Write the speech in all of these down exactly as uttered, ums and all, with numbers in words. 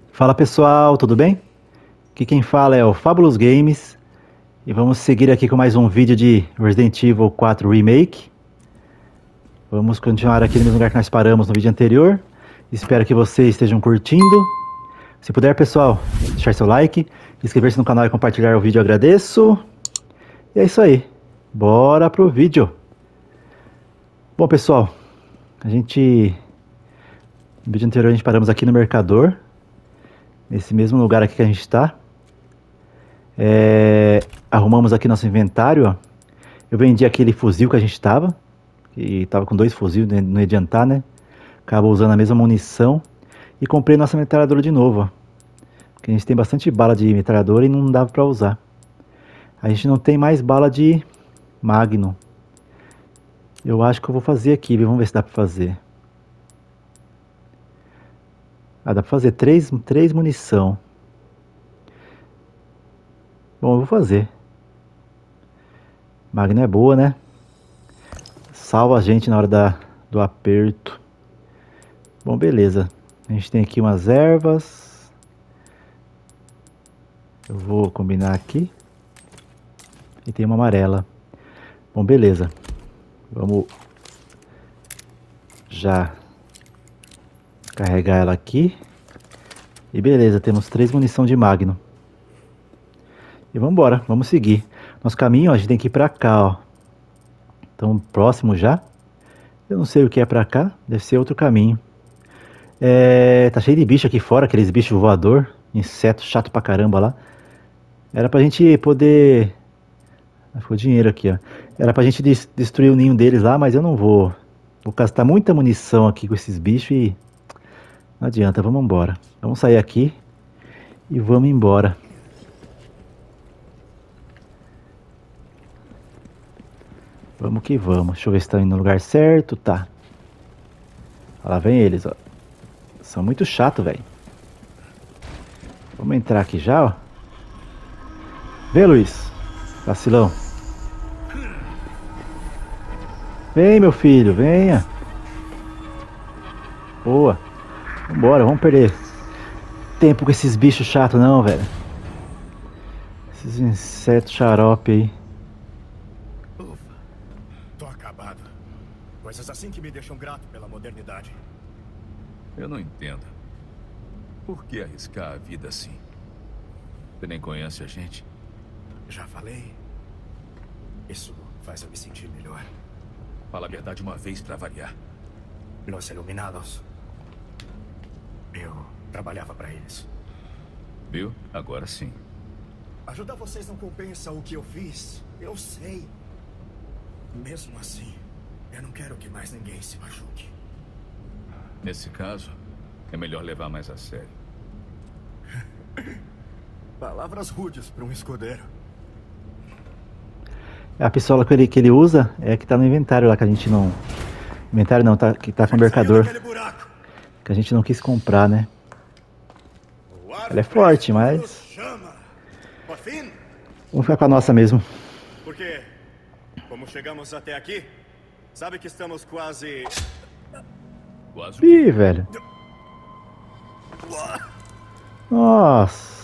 Fala pessoal, tudo bem? Aqui quem fala é o Fabulous Games e vamos seguir aqui com mais um vídeo de Resident Evil quatro Remake. Vamos continuar aqui no mesmo lugar que nós paramos no vídeo anterior. Espero que vocês estejam curtindo. Se puder, pessoal, deixar seu like, inscrever-se no canal e compartilhar o vídeo, eu agradeço. E é isso aí, bora pro vídeo. Bom pessoal, a gente... no vídeo anterior a gente paramos aqui no mercador. Nesse mesmo lugar aqui que a gente está. É, arrumamos aqui nosso inventário, ó. Eu vendi aquele fuzil que a gente estava. Que estava com dois fuzis, não ia adiantar, né? Acabou usando a mesma munição. E comprei nossa metralhadora de novo, ó. Porque a gente tem bastante bala de metralhadora e não dava pra usar. A gente não tem mais bala de Magnum. Eu acho que eu vou fazer aqui, viu? Vamos ver se dá pra fazer. Ah, dá pra fazer três, três munição. Bom, eu vou fazer. Magnum é boa, né? Salva a gente na hora da, do aperto. Bom, beleza. A gente tem aqui umas ervas. Eu vou combinar aqui. E tem uma amarela. Bom, beleza. Vamos já carregar ela aqui. E beleza, temos três munição de Magnum. E vamos embora, vamos seguir. Nosso caminho, ó, a gente tem que ir pra cá, ó. Então, próximo já. Eu não sei o que é pra cá, deve ser outro caminho. É, tá cheio de bicho aqui fora, aqueles bichos voador. Inseto chato pra caramba lá. Era pra gente poder... Ah, ficou dinheiro aqui, ó. Era pra gente des destruir o ninho deles lá, mas eu não vou. Vou gastar muita munição aqui com esses bichos e... não adianta, vamos embora. Vamos sair aqui e vamos embora. Vamos que vamos. Deixa eu ver se estão indo no lugar certo. Tá. Olha lá, vem eles, ó. São muito chato, velho. Vamos entrar aqui já, ó. Vem, Luiz. Vacilão. Vem, meu filho, venha. Boa. Vambora, vamos perder tempo com esses bichos chatos não, velho. Esses insetos xarope aí. Ufa, tô acabado. Coisas assim que me deixam grato pela modernidade. Eu não entendo. Por que arriscar a vida assim? Você nem conhece a gente? Já falei. Isso faz eu me sentir melhor. Fala a verdade uma vez pra variar. Los Iluminados. Eu trabalhava pra eles. Viu? Agora sim. Ajudar vocês não compensa o que eu fiz. Eu sei. Mesmo assim, eu não quero que mais ninguém se machuque. Nesse caso, é melhor levar mais a sério. Palavras rudes para um escudeiro. A pistola que ele, que ele usa é a que tá no inventário lá, que a gente não... Inventário não, tá, que tá com o mercador. Que a gente não quis comprar, né? Ela é forte, mas... vamos ficar com a nossa mesmo. Porque, como chegamos até aqui, sabe que estamos quase... Quase. Ih, velho. Nossa.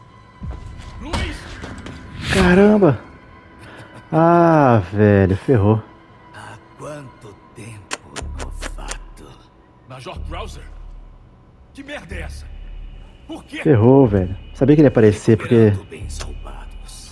Caramba. Ah, velho, ferrou. Há quanto tempo, novato? Major Krauser? Que merda é essa? Por quê? Ferrou, velho. Sabia que ele ia aparecer, porque... bens roubados.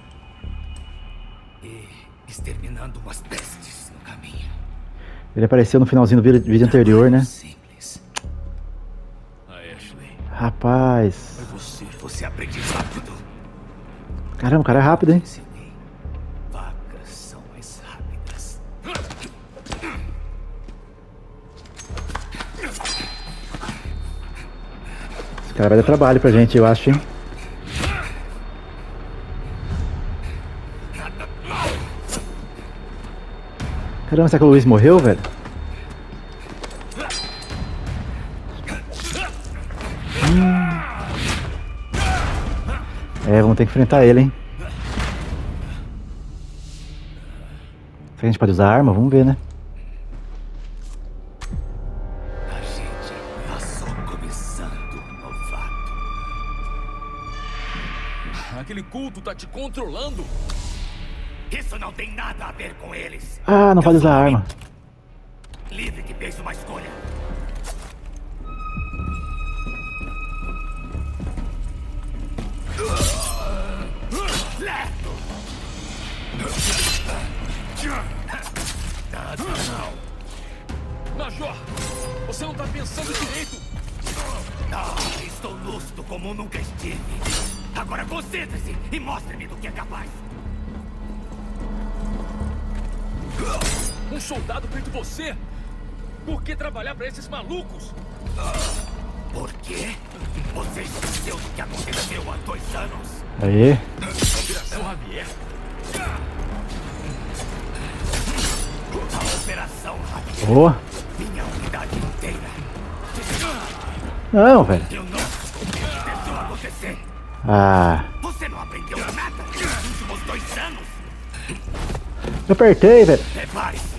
E exterminando umas pestes no caminho. Ele apareceu no finalzinho do vídeo, vídeo anterior, né? Simples. A Ashley. Rapaz. Foi você. Você aprende rápido. Caramba, o cara é rápido, hein? Ensinei. Vacas são mais rápidas. Esse cara vai dar trabalho pra gente, eu acho, hein? Caramba, será que o Luiz morreu, velho? Hum. É, vamos ter que enfrentar ele, hein? Será que a gente pode usar arma? Vamos ver, né? A gente tá só começando, novato. Aquele culto tá te controlando. Isso não tem nada a ver com eles. Ah, não pode usar arma. Livre que fez uma escolha. Lerdo! Nada não. Major, você não tá pensando direito. Ah, estou lúcido como nunca estive. Agora concentre-se e mostre-me do que é capaz. Um soldado feito você? Por que trabalhar pra esses malucos? Por quê? Você esqueceu do que aconteceu há dois anos? Aí. Operação Javier. A Operação Javier. Boa. Minha unidade inteira. Não, velho. Eu não sei o que deixou acontecer. Ah. Você não aprendeu nada nos últimos dois anos? Eu apertei, velho. Prepare-se.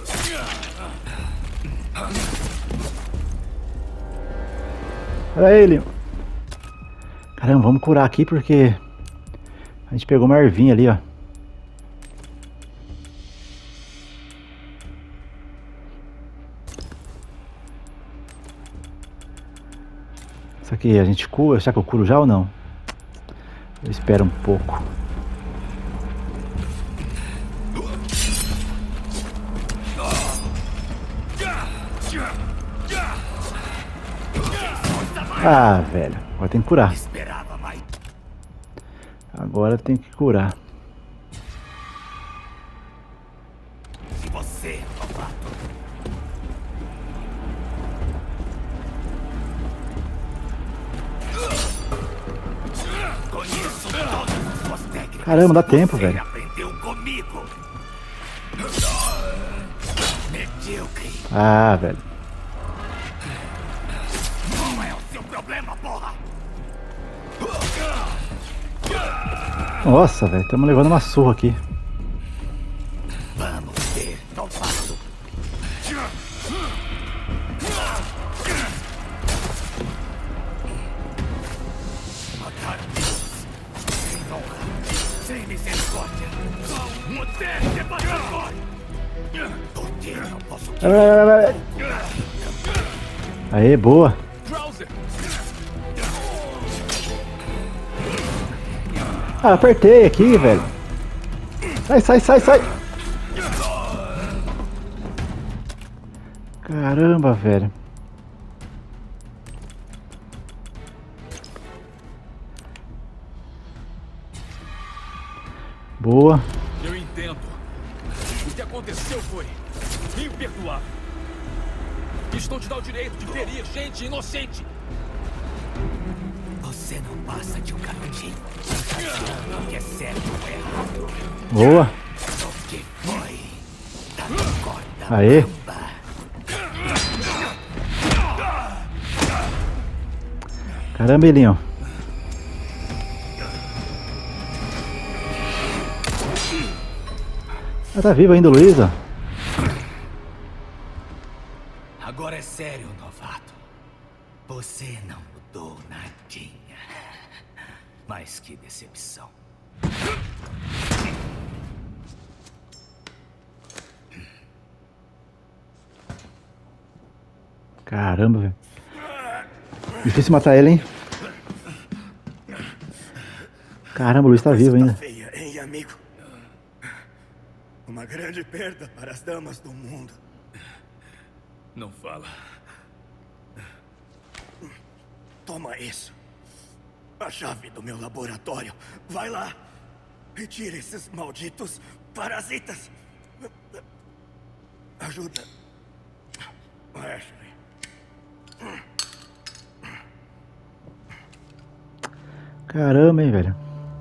Olha ele. Caramba, vamos curar aqui porque a gente pegou uma ervinha ali, ó. Isso aqui a gente cura. Será que eu curo já ou não? Eu espero um pouco. Ah, velho. Agora tem que curar. Esperava mais. Agora tem que curar. Se você, novato. Conheço todas as suas técnicas. Caramba, dá tempo, Você velho. aprendeu comigo. Medíocre. Ah, velho. Qual é o seu problema, porra? Nossa, velho. Estamos levando uma surra aqui. Vamos ver, novato. Mataram todos. Sem honra. Sem misericórdia. Um decepatador. Por que eu não posso... Vai, vai, vai, vai. Aê, boa. Krauser! Ah, apertei aqui, velho. Sai, sai, sai, sai. Caramba, velho. Boa. Eu entendo. O que aconteceu foi imperdoável. Isso não te dá o direito de ferir gente inocente. Você não passa de um garotinho. O que é certo ou errado. Boa. O que foi? Tá na corda Aê. bamba. Caramba, Elinho. Ah, tá vivo ainda, Luísa? Agora é sério, novato. Você não mudou nadinha. Mas que decepção. Caramba, velho. Difícil matar ele, hein? Caramba, o Luiz tá vivo ainda. Feia, hein, amigo? Uma grande perda para as damas do mundo. Não fala. Toma isso. A chave do meu laboratório. Vai lá. Retire esses malditos parasitas. Ajuda. Ashley. Caramba, hein, velho.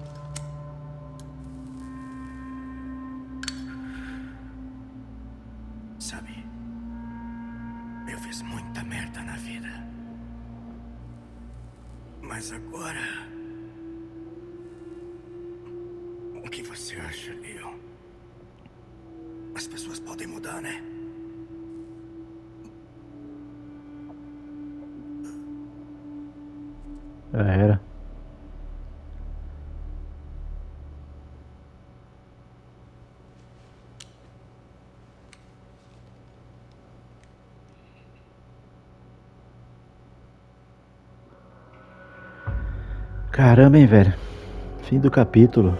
Sabe, eu fiz muita merda na vida. Mas agora... O que você acha, Leon? As pessoas podem mudar, né? Já era. Caramba, hein, velho. Fim do capítulo.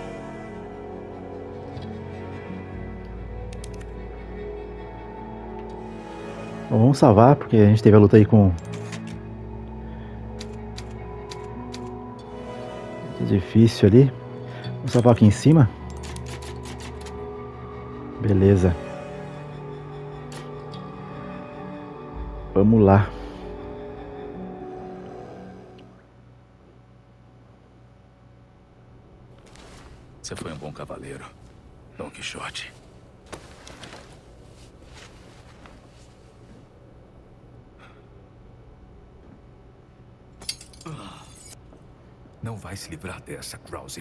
Bom, vamos salvar, porque a gente teve a luta aí com... Muito difícil ali. Vamos salvar aqui em cima. Beleza. Vamos lá. Você foi um bom cavaleiro, Don Quixote. Não vai se livrar dessa, Krause.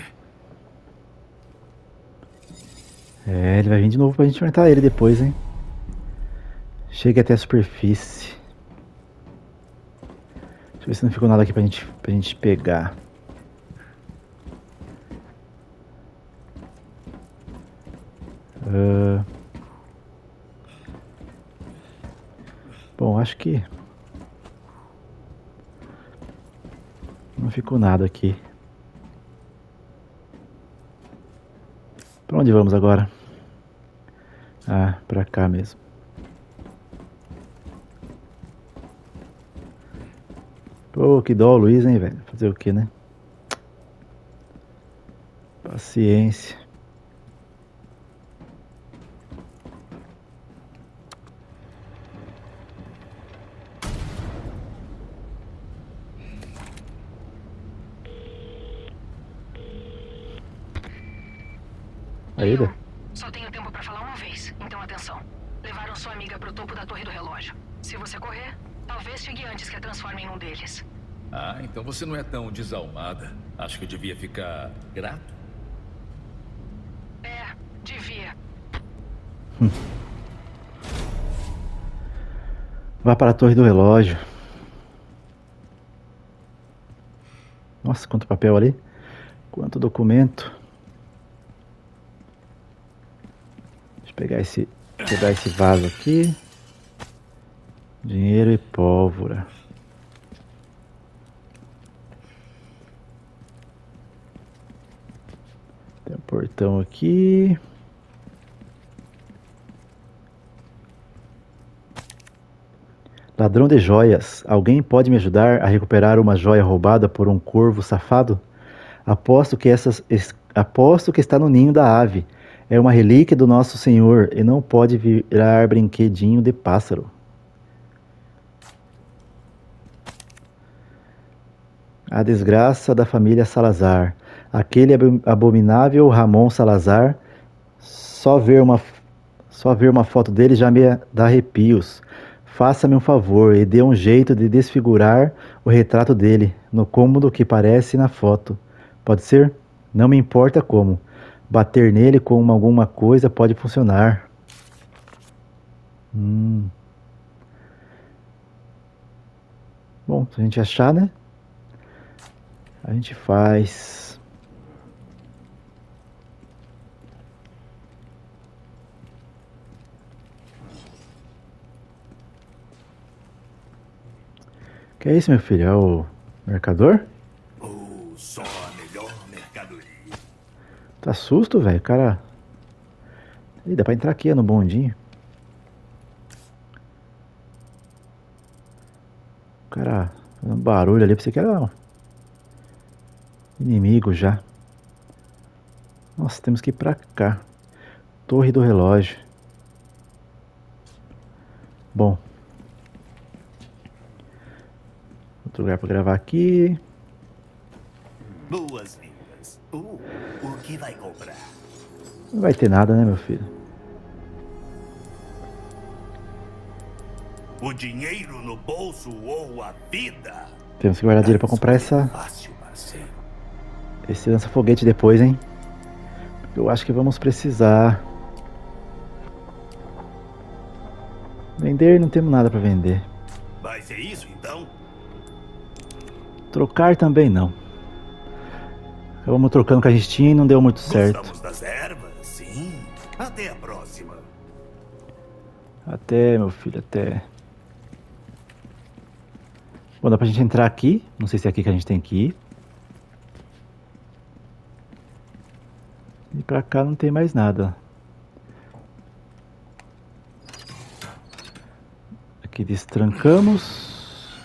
É, ele vai vir de novo pra gente enfrentar ele depois, hein? Chega até a superfície. Deixa eu ver se não ficou nada aqui pra gente, pra gente pegar. Uh... Bom, acho que... Não ficou nada aqui. Pra onde vamos agora? Ah, pra cá mesmo. Pô, que dó o Luiz, hein, velho? Fazer o que, né? Paciência. Ainda? Só tenho tempo pra falar uma vez, então atenção. Levaram sua amiga pro topo da torre do relógio. Se você correr, talvez chegue antes que a transformem em um deles. Ah, então você não é tão desalmada. Acho que eu devia ficar grato. É, devia. Hum. Vá para a torre do relógio. Nossa, quanto papel ali. Quanto documento. Deixa eu pegar esse, pegar esse vaso aqui. Dinheiro e pólvora. Tem um portão aqui. Ladrão de joias. Alguém pode me ajudar a recuperar uma joia roubada por um corvo safado? Aposto que essas, aposto que está no ninho da ave. É uma relíquia do nosso Senhor e não pode virar brinquedinho de pássaro. A desgraça da família Salazar. Aquele abominável Ramon Salazar. Só ver uma, só ver uma foto dele já me dá arrepios. Faça-me um favor e dê um jeito de desfigurar o retrato dele no cômodo que parece na foto. Pode ser? Não me importa como. Bater nele com alguma coisa pode funcionar. Hum. Bom, se a gente achar, né? A gente faz. Que é isso, meu filho? É o mercador? Oh, só a melhor mercadoria. Tá susto, velho? Cara. Ih, dá pra entrar aqui no bondinho. Cara, fazendo barulho ali, pra você que era inimigo já. Nossa, temos que ir pra cá. Torre do relógio. Bom. Outro lugar pra gravar aqui. Boas-vindas. Uh, o que vai comprar? Não vai ter nada, né, meu filho? O dinheiro no bolso ou a vida? Temos que guardar dinheiro pra comprar essa... Fácil, parceiro. Esse lança-foguete depois, hein? Eu acho que vamos precisar. Vender, não temos nada pra vender. Vai ser isso, então? Trocar também não. Acabamos trocando com a gente tinha e não deu muito certo. Gostamos das ervas, sim. Até a próxima. Até, meu filho, até. Bom, dá pra gente entrar aqui. Não sei se é aqui que a gente tem que ir. pra cá não tem mais nada. Aqui destrancamos.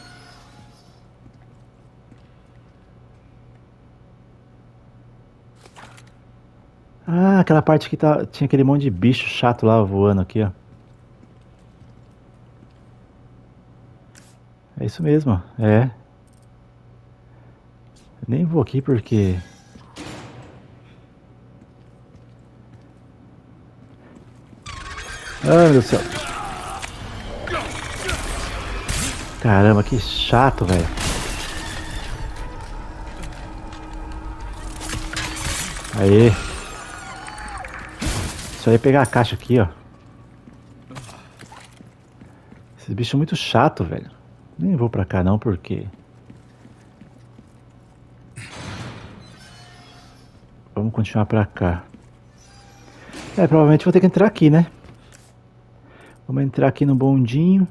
Ah, aquela parte que tá, tinha aquele monte de bicho chato lá voando aqui, ó. É isso mesmo, é. Nem vou aqui porque... Ai, meu Deus do céu. Caramba, que chato, velho. Aê. Só ia pegar a caixa aqui, ó. Esses bichos são muito chato, velho. Nem vou pra cá não, porque... Vamos continuar pra cá. É, provavelmente vou ter que entrar aqui, né? Vamos entrar aqui no bondinho.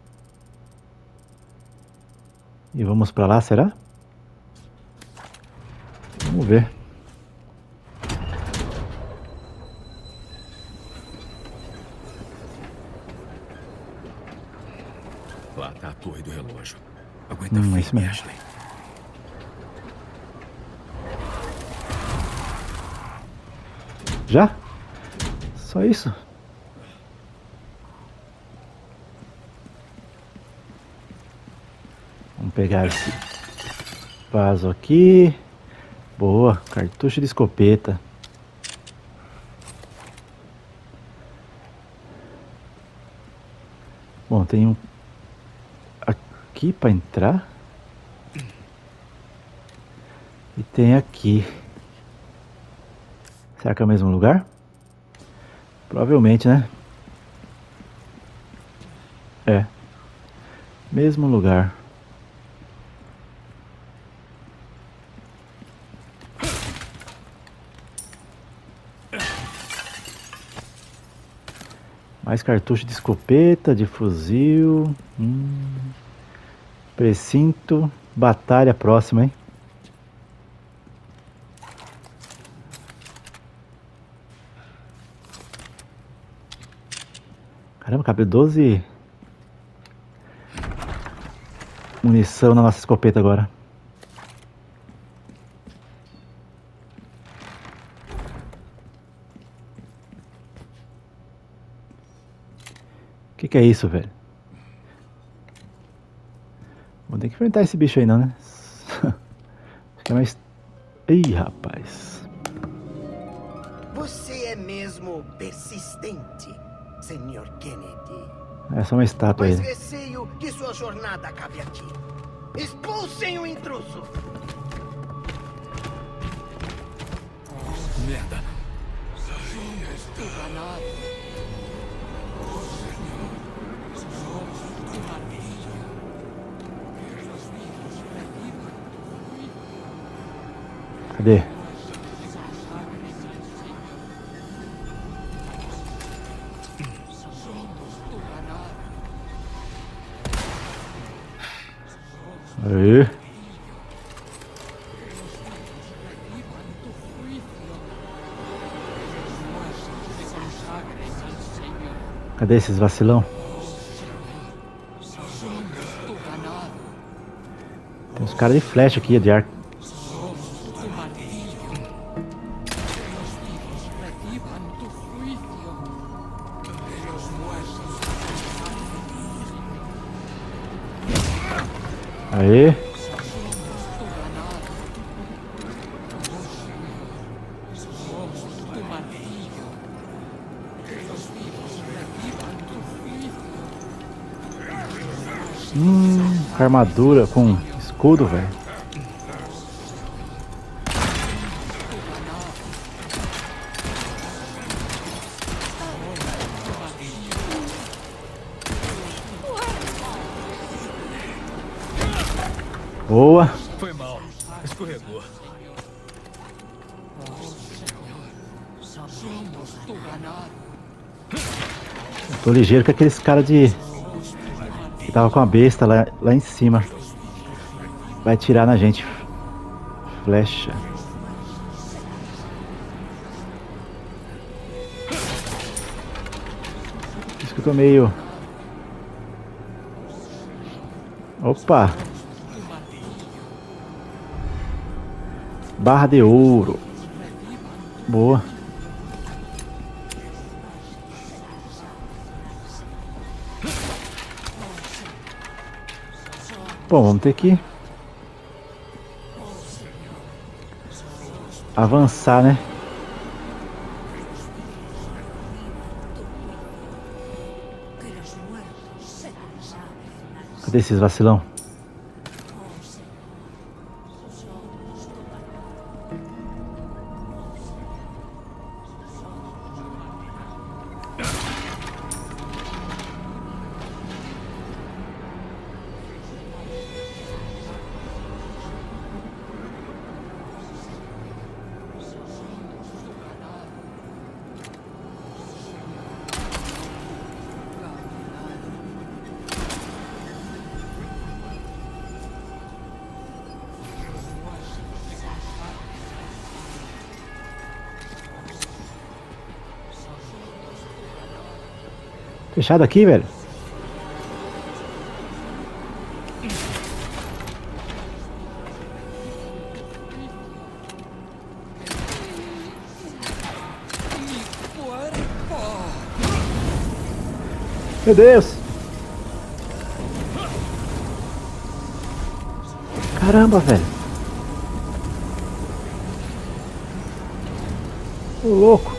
E vamos pra lá, será? Vamos ver. Lá tá a torre do relógio. Aguenta Hum, firme, isso mesmo. Ashley. Já? Só isso? Vamos pegar esse vaso aqui. Boa, cartucho de escopeta. Bom, tem um aqui para entrar. E tem aqui. Será que é o mesmo lugar? Provavelmente, né? É. Mesmo lugar. Mais cartucho de escopeta, de fuzil. Hum. Precinto. Batalha próxima, hein? Caramba, cabe doze munição na nossa escopeta agora. O que que é isso, velho? Vou ter que enfrentar esse bicho aí não, né? Acho que é mais... Ih, rapaz. Você é mesmo persistente, senhor Kennedy. É só uma estátua aí. Mas receio que sua jornada acabe aqui. Expulsem o intruso! Merda. Cadê? Aí. Cadê esses vacilão? Tem uns caras de flecha aqui, de arco. Aê. Hum, armadura com escudo, velho. Boa. Foi mal. Escorregou. Tô ligeiro com aqueles caras de... que tava com a besta lá, lá em cima. Vai tirar na gente. Flecha. ficou meio... Opa! Barra de ouro. Boa. Bom, vamos ter que avançar, né? Cadê esses vacilão? Fechado aqui, velho. Meu Deus! Caramba, velho! Ô louco!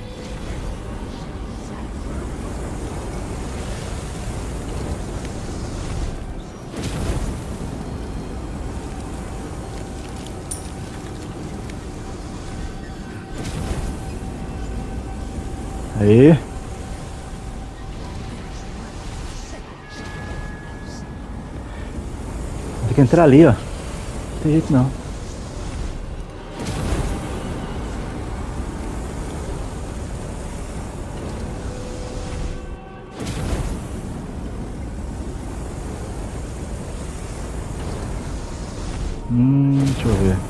Aí. Tem que entrar ali, ó. Não tem jeito não. Hum, deixa eu ver.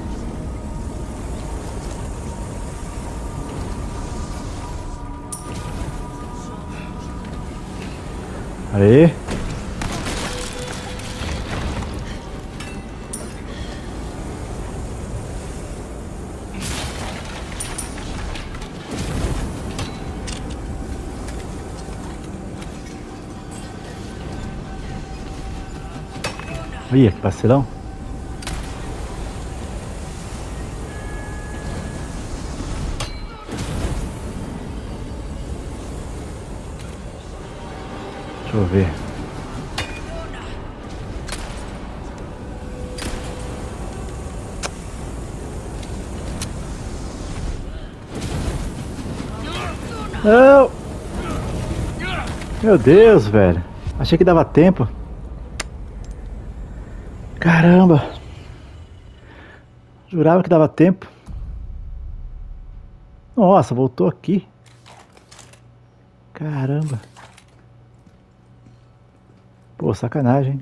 Aí. Ih, que vacilão. Deixa eu ver. Não! Meu Deus, velho. Achei que dava tempo. Caramba. Jurava que dava tempo. Nossa, voltou aqui. Caramba. Pô, sacanagem.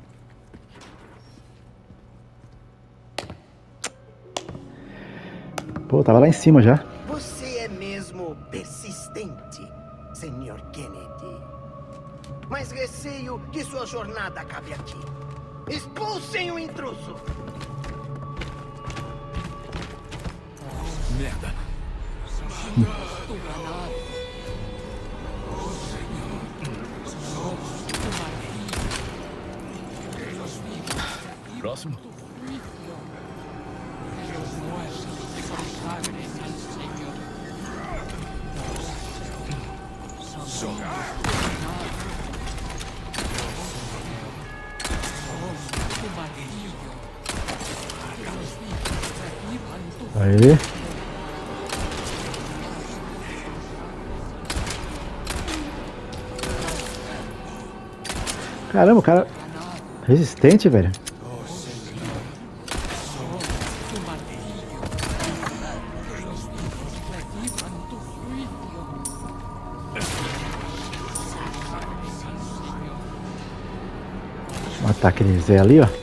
Pô, tava lá em cima já. Você é mesmo persistente, senhor Kennedy. Mas receio que sua jornada acabe aqui. Expulsem o intruso! Merda. Próximo. Aí. Caramba, o cara resistente, velho. Matar aquele Zé ali, ó.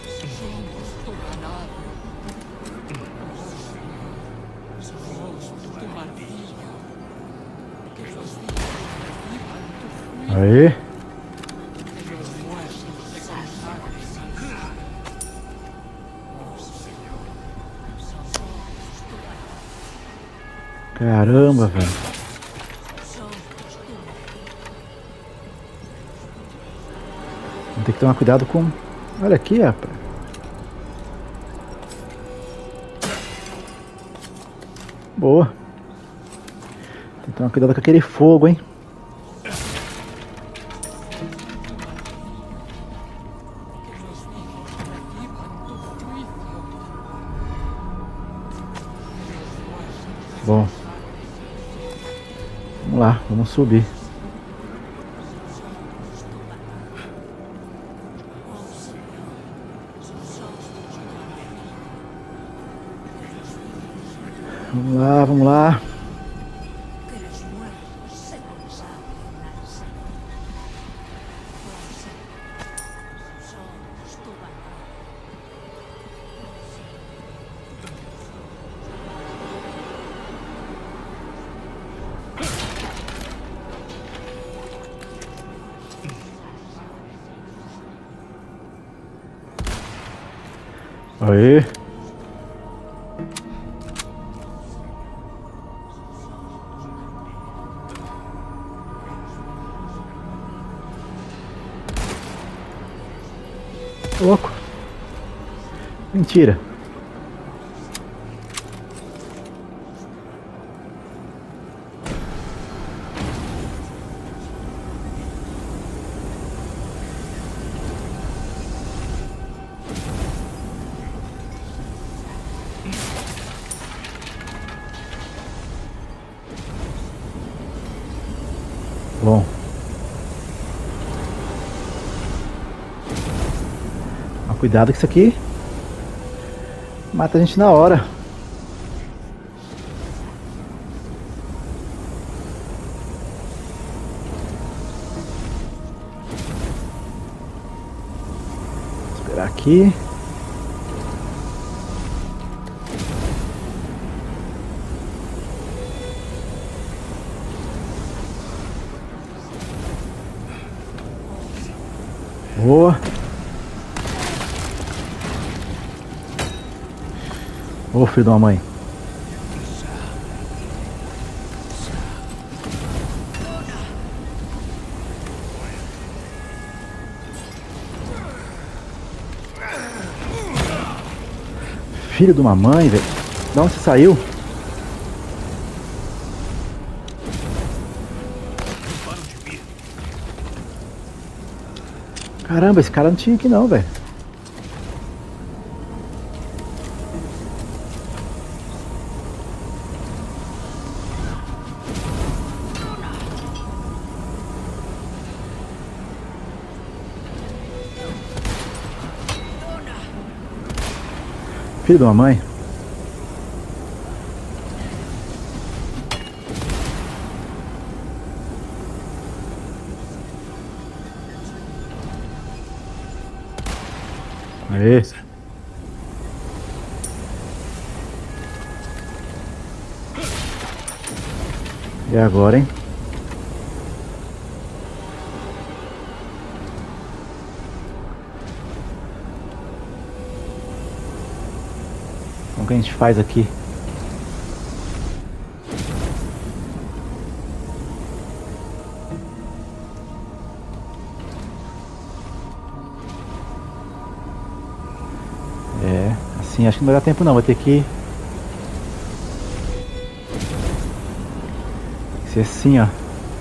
Aí. Caramba, velho. Vou ter que tomar cuidado com... Olha aqui, rapaz. Boa. Tem que tomar cuidado com aquele fogo, hein. Bom. Vamos lá, vamos subir. Vamos lá, vamos lá. Aí. Louco. Mentira. Bom. Mas cuidado que isso aqui mata a gente na hora. Vou esperar aqui. Boa. Ô, filho de uma mãe. Filho de uma mãe, velho. De onde você saiu? Caramba, esse cara não tinha aqui não, velho. Filho de uma mãe. Aê. E agora, hein? Como que a gente faz aqui? É, assim acho que não vai dar tempo não, vai ter que ser assim, ó.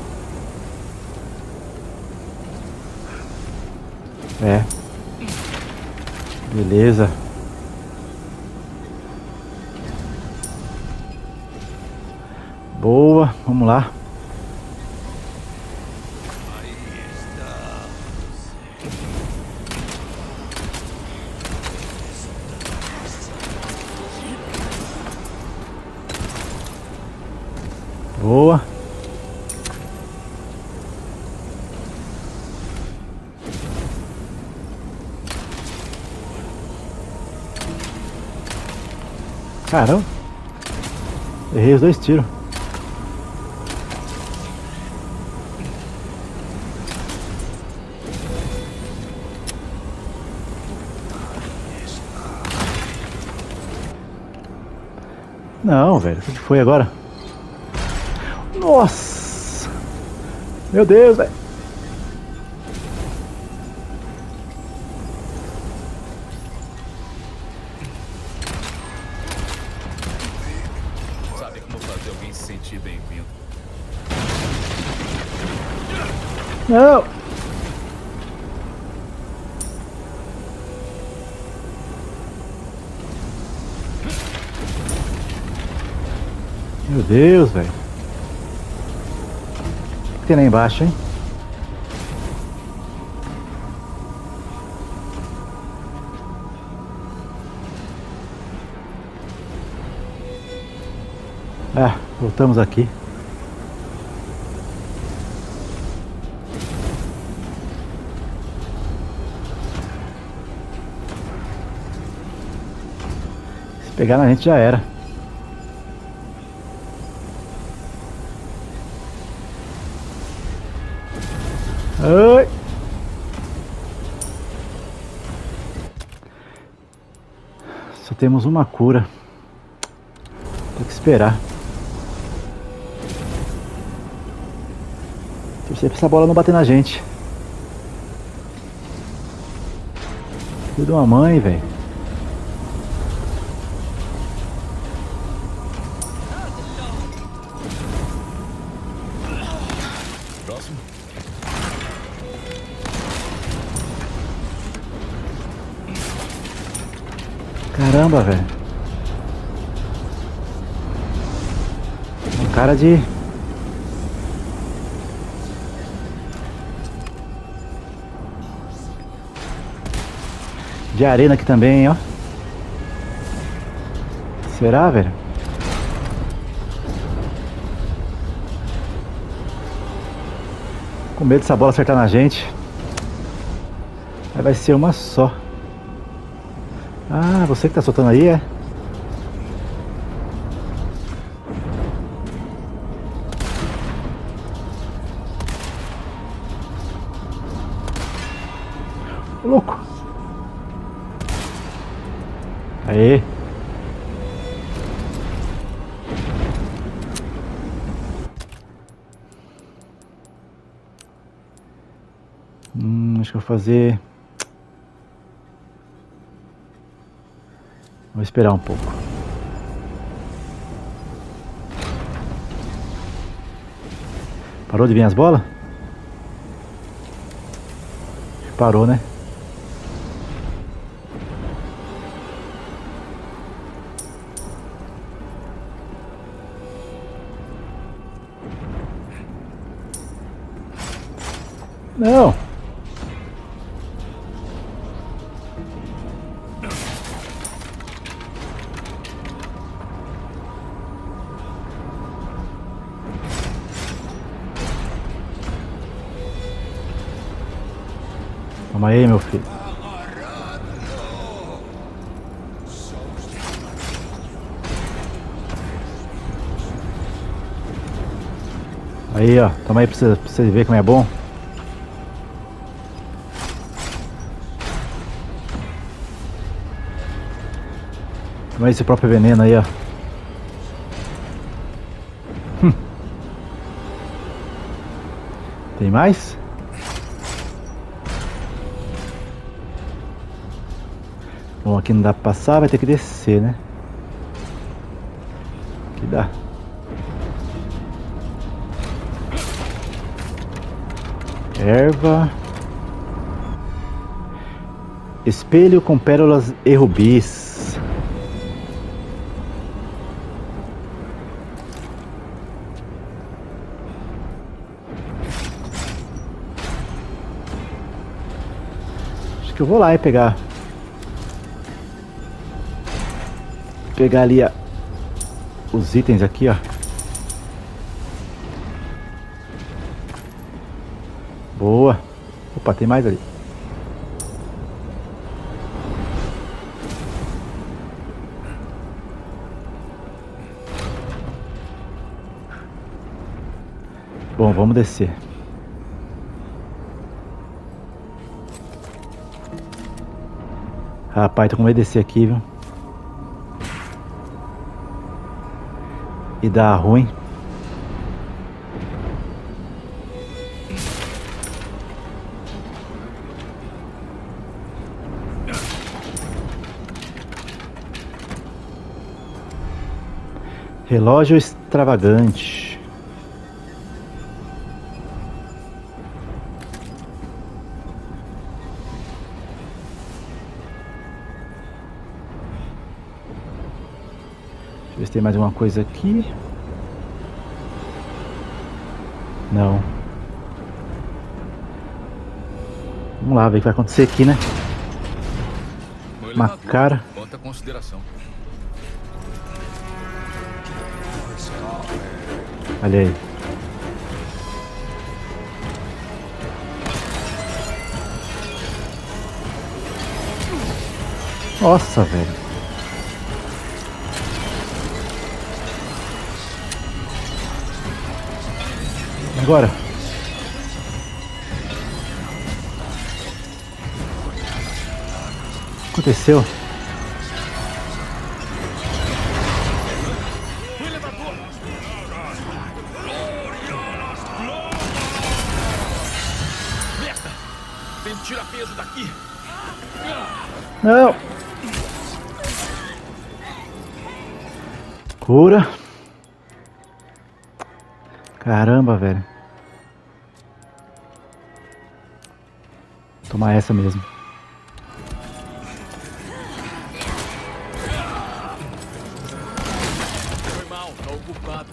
É. Beleza. Boa, vamos lá. Boa. Caramba. Errei os dois tiros. Não, velho. O que foi agora? Nossa! Meu Deus, velho. Sabe como fazer alguém se sentir bem-vindo? Não! Meu Deus, velho. O que tem lá embaixo, hein? Ah, voltamos aqui. Se pegar na gente já era. Ai. Só temos uma cura. Tem que esperar. Torcer pra essa bola não bater na gente. Filho de uma mãe, velho. Próximo. Caramba, velho. Um cara de... De arena aqui também, ó. Será, velho? Com medo dessa bola acertar na gente. Aí vai ser uma só. Ah, você que tá soltando aí, é? Ô, louco! Aê! Hum, acho que eu vou fazer... Vou esperar um pouco. Parou de vir as bolas? Parou, né? Não! Calma aí, meu filho. Aí, ó. Toma aí pra você, pra você ver como é bom. Toma aí esse próprio veneno aí, ó. Hum. Tem mais? Bom, aqui não dá pra passar, vai ter que descer, né? Aqui dá. Erva. Espelho com pérolas e rubis. Acho que eu vou lá e pegar. Pegar ali a, os itens aqui, ó. Boa. Opa, tem mais ali. Bom, vamos descer. Rapaz, tô com medo de descer aqui, viu? e dá ruim. Relógio extravagante. Deixa eu ver se tem mais alguma coisa aqui. Não. Vamos lá ver o que vai acontecer aqui, né? Uma cara. Quanta consideração. Olha aí. Nossa, velho. Agora. O que aconteceu? Tem que tirar peso daqui. Não. Cura. Caramba, velho. Tomar essa mesmo. Foi mal, tá ocupado.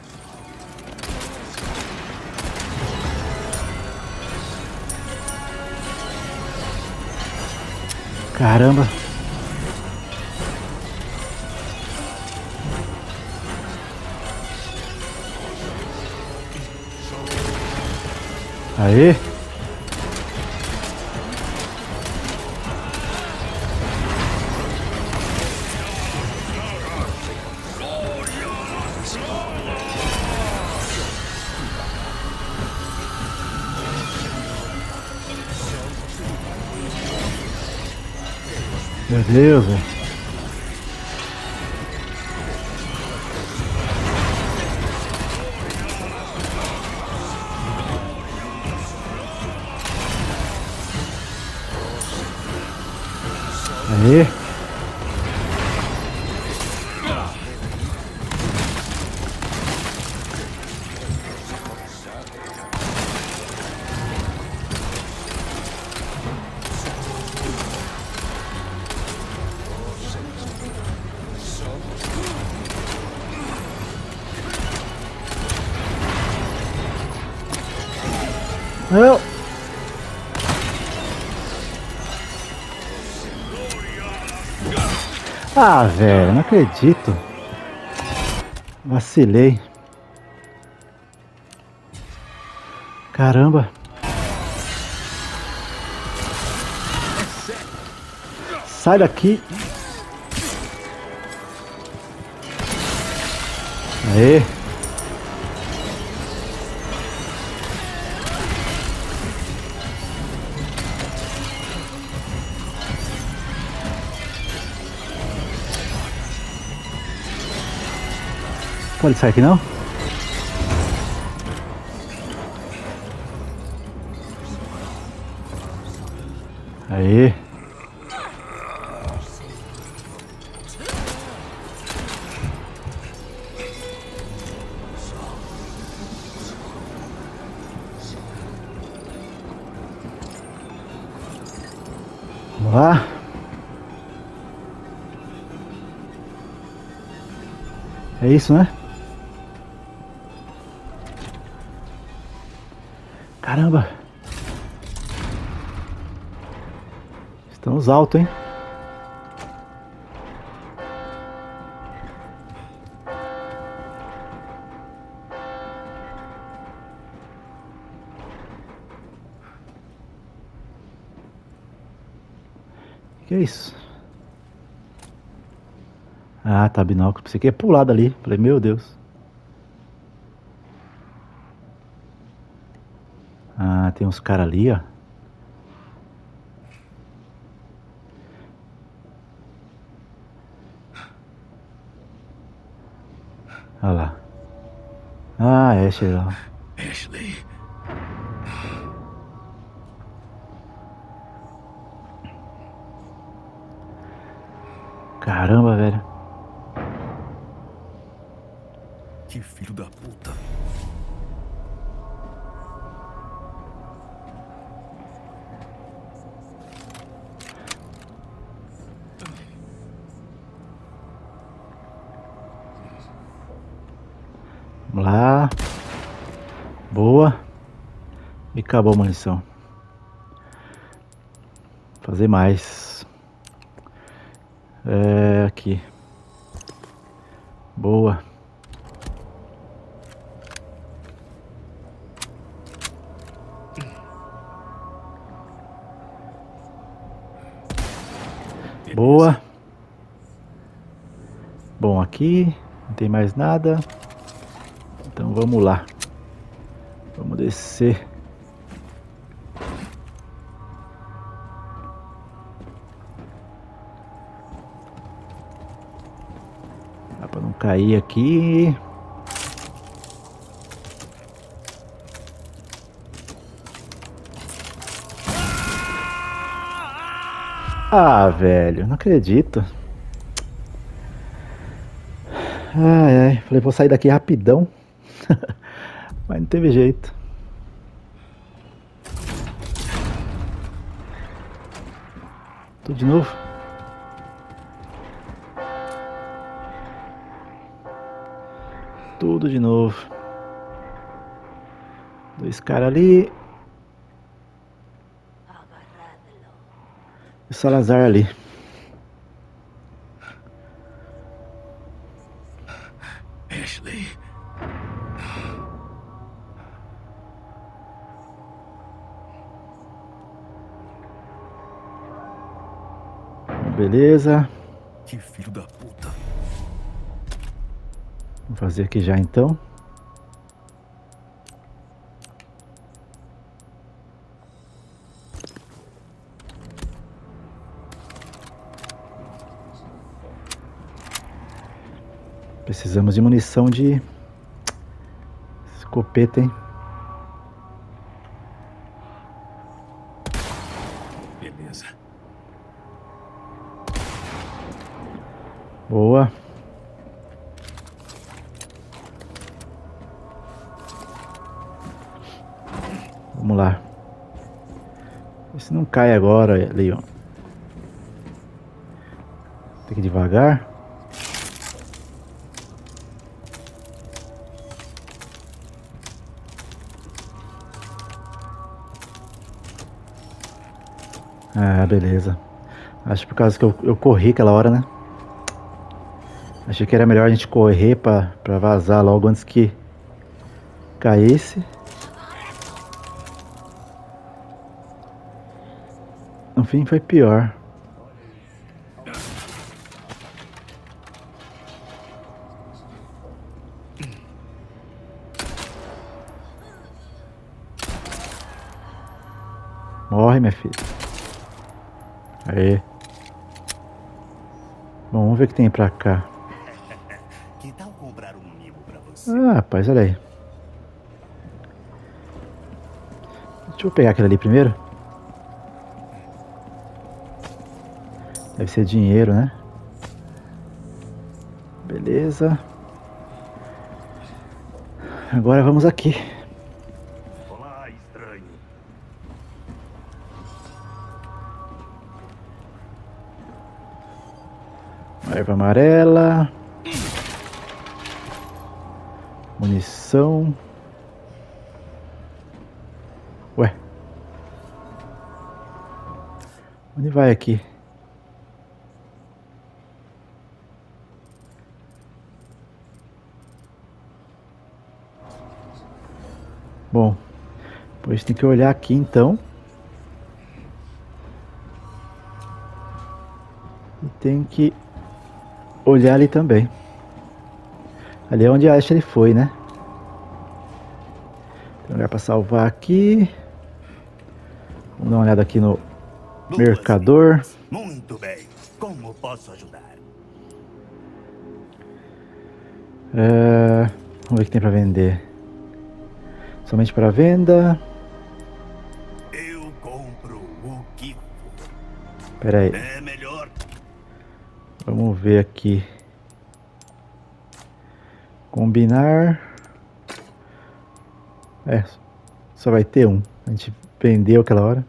Caramba. Aê. Meu Deus, velho. Aê. Não. Ah, velho, não acredito. Vacilei. Caramba. Sai daqui. Aê. Pode sair aqui não? Aí. Vamos lá. É isso, né? Caramba! Estamos altos, hein? Que é isso? Ah, tá, binóculo. Pensei que ia pular dali. Falei, meu Deus. Ah, tem uns caras ali, ó. Olha lá. Ah, é, Ashley. Ashley. Caramba, velho. Que filho da puta. Vamos lá. Boa. E acabou a munição. Fazer mais. É, aqui. Boa. Boa. Bom, aqui não tem mais nada. Então vamos lá. Vamos descer. Dá pra não cair aqui. Ah, velho, não acredito. Ai, ai, falei, vou sair daqui rapidão. Mas não teve jeito. Tudo de novo. Tudo de novo. Dois caras ali. E o Salazar ali. Ashley. Beleza. Que filho da puta. Vou fazer aqui já então. Precisamos de munição de escopeta, hein? Beleza. Boa. Vamos lá. Esse não cai agora, Leon. Tem que ir devagar. Ah, beleza. Acho por causa que eu, eu corri aquela hora, né? Achei que era melhor a gente correr pra, pra vazar logo antes que caísse. No fim foi pior. Morre, minha filha. Aí. Bom, vamos ver o que tem pra cá. Que tal comprar um mimo pra você? Ah, rapaz, olha aí. Deixa eu pegar aquele ali primeiro. Deve ser dinheiro, né? Beleza. Agora vamos aqui. Olá, estranho. Erva amarela. Munição. Ué. Onde vai aqui? Bom, depois tem que olhar aqui então. E tem que olhar ali também. Ali é onde a Ashley foi, né? Tem lugar para salvar aqui. Vamos dar uma olhada aqui no Boas mercador. meninas. Muito bem. Como posso ajudar? É... Vamos ver o que tem para vender. Somente para venda. Eu compro o que for. Pera aí. É melhor. Vamos ver aqui. Combinar. É, só vai ter um. A gente vendeu aquela hora.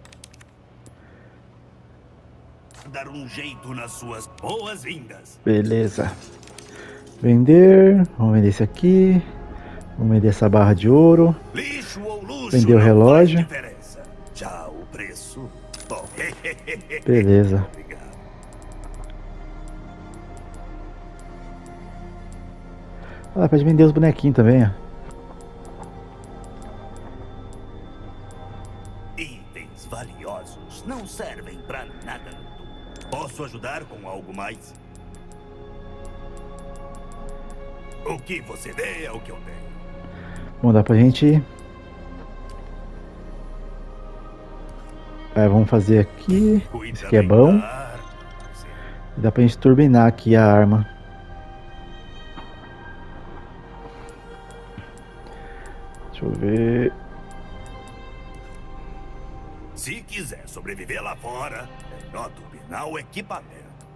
Dar um jeito nas suas boas-vindas. Beleza. Vender. Vamos vender esse aqui. Vamos vender essa barra de ouro. Lixo ou luxo, Vender o não relógio. faz diferença. Já o preço. Bom. Beleza. Obrigado. Ah, pode vender os bonequinhos também, ó. Itens valiosos não servem pra nada no mundo. Posso ajudar com algo mais? O que você vê é o que eu tenho. Bom, dá pra gente... É, vamos fazer aqui. Cuida Esse aqui é bem bom. da arma. Dá pra gente turbinar aqui a arma. Deixa eu ver... Se quiser sobreviver lá fora, é melhor turbinar o equipamento.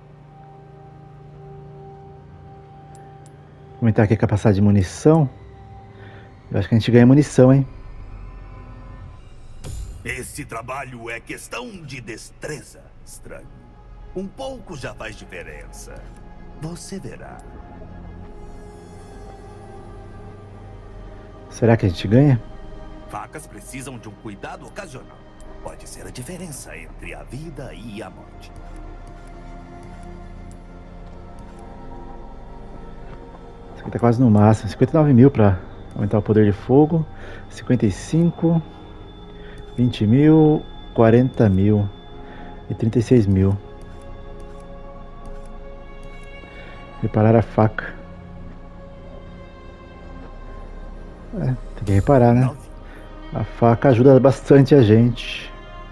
Vou aumentar aqui a capacidade de munição. Eu acho que a gente ganha munição, hein? Esse trabalho é questão de destreza, estranho. Um pouco já faz diferença. Você verá. Será que a gente ganha? Facas precisam de um cuidado ocasional. Pode ser a diferença entre a vida e a morte. Isso aqui tá quase no máximo. cinquenta e nove mil pra aumentar o poder de fogo. cinquenta e cinco. vinte mil. quarenta mil. E trinta e seis mil. Reparar a faca. É, tem que reparar, né? Nove. A faca ajuda bastante a gente.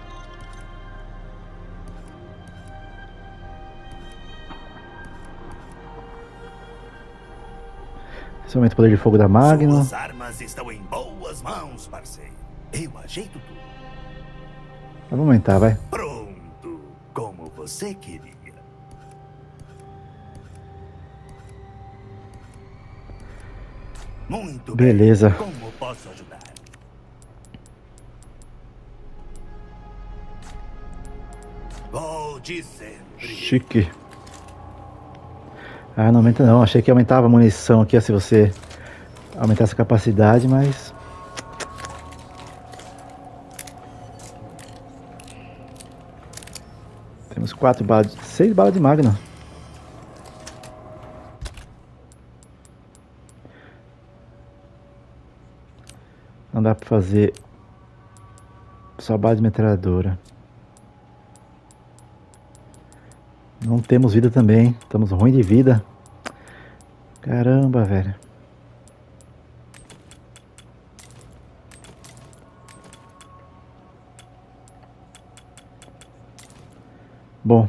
Esse aumenta o poder de fogo da Magnum. Suas armas estão em boas mãos, parceiro. Eu ajeito tudo. Vamos aumentar, vai. Pronto, como você queria. Muito Beleza. bem. Como posso ajudar? Volte sempre. Chique. Ah, não aumenta não. Achei que aumentava a munição aqui, ó, se você aumentasse a capacidade, mas... Temos quatro balas, de... seis balas de Magnum. Não dá pra fazer só bala de metralhadora. Não temos vida também. Estamos ruim de vida. Caramba, velho. Bom.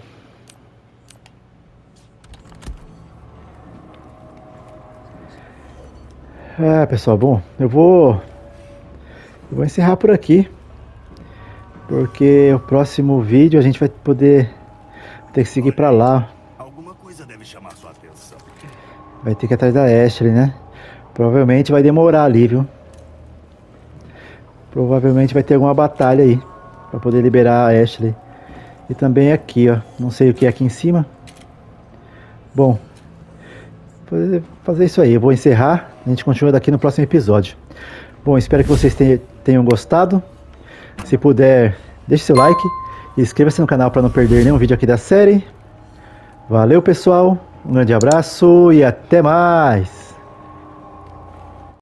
É, pessoal, bom, eu vou eu vou encerrar por aqui, porque o próximo vídeo a gente vai poder ter que seguir pra lá. Alguma coisa deve chamar sua atenção. Vai ter que ir atrás da Ashley, né? Provavelmente vai demorar ali, viu? Provavelmente vai ter alguma batalha aí pra poder liberar a Ashley. E também aqui, ó. Não sei o que é aqui em cima. Bom, fazer, fazer isso aí. Eu vou encerrar. A gente continua daqui no próximo episódio. Bom, espero que vocês tenham gostado. Se puder, deixe seu like. E inscreva-se no canal para não perder nenhum vídeo aqui da série. Valeu, pessoal. Um grande abraço e até mais.